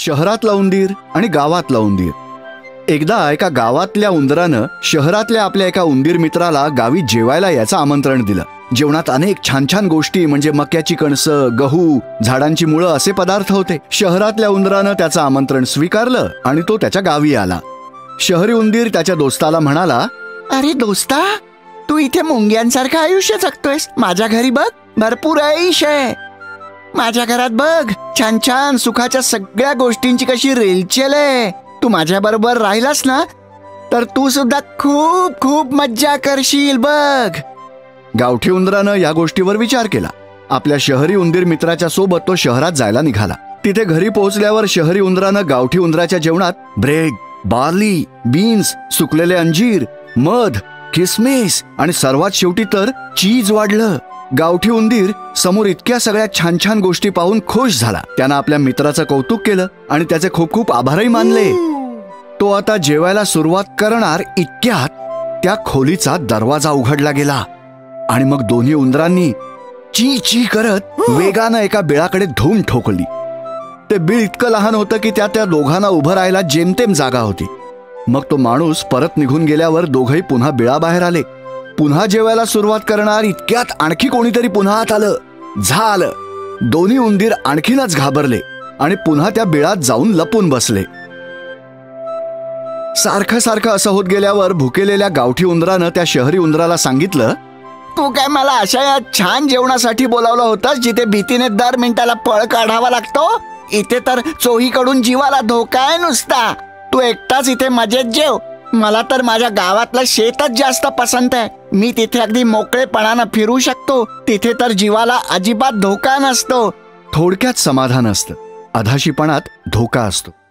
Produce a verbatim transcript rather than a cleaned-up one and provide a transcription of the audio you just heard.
शहरातला उंदीर आणि गावातला उंदीर. एकदा एका गावातल्या उंदरानं शहरातल्या आपल्या एका उंदीर मित्राला गावी जेवायला याचं आमंत्रण दिलं. जेवणात अनेक छान छान गोष्टी म्हणजे मक्याची कणसं, गहू, झाडांची मुळं असे पदार्थ होते. शहरातल्या उंदरानं त्याचं आमंत्रण स्वीकारलं आणि तो त्याच्या गावी आला. शहरी उंदीर त्याच्या दोस्ताला म्हणाला, अरे दोस्ता, तू इथे मुंग्यांसारखं आयुष्य जगतोयस. माझ्या घरी बघ, भरपूर ऐश आहे. माझ्या घरात बघ, छान छान सुखाच्या सगळ्या गोष्टींची कशी रेलचेल आहे. तू माझ्या बरोबर राहिलास ना तर तू सुद्धा खूप खूप मज्जा करशील बघ. गावठी उंदरानं या गोष्टीवर विचार केला. आपल्या शहरी उंदीर मित्राच्या सोबत तो शहरात जायला निघाला. तिथे घरी पोहोचल्यावर शहरी उंदरानं गावठी उंदराच्या जेवणात ब्रेड, बार्ली, बीन्स, सुकलेले अंजीर, मध, किसमिस आणि सर्वात शेवटी तर चीज वाढलं. गावठी उंदीर समोर इतक्या सगळ्या छान छान गोष्टी पाहून खुश झाला. त्यानं आपल्या मित्राचं कौतुक केलं आणि त्याचे खूप खूप आभारही मानले. तो आता जेवायला सुरुवात करणार इतक्यात त्या खोलीचा दरवाजा उघडला गेला आणि मग दोन्ही उंदरांनी ची ची करत वेगानं एका बिळाकडे धूम ठोकली. ते बिळ इतकं लहान होतं की त्या त्या दोघांना उभं राहायला जेमतेम जागा होती. मग तो माणूस परत निघून गेल्यावर दोघंही पुन्हा बिळाबाहेर आले. पुन्हा जेवायला सुरुवात करणार इतक्यात आणखी कोणीतरी पुन्हा आत आलं. झालं. दोन्ही उंदीर आणखीनच घाबरले आणि पुन्हा त्या बिळात जाऊन लपून बसले. सारखं सारखं असं होत गेल्यावर भुकेलेल्या गावठी उंदरानं त्या शहरी उंदराला सांगितलं, तू काय मला अशा या छान जेवणासाठी बोलावलं होतं जिथे भीतीने दर मिनिटाला पळ काढावा लागतो? इथे तर चोहीकडून जीवाला धोका आहे नुसता. तू एकटाच इथे मजेत जेव. मला तर माझ्या गावातलं शेतच जास्त पसंत आहे. मी तिथे अगदी मोकळेपणानं फिरू शकतो. तिथे तर जीवाला अजिबात धोका नसतो. थोडक्यात समाधान असतं, अधाशीपणात धोका असतो.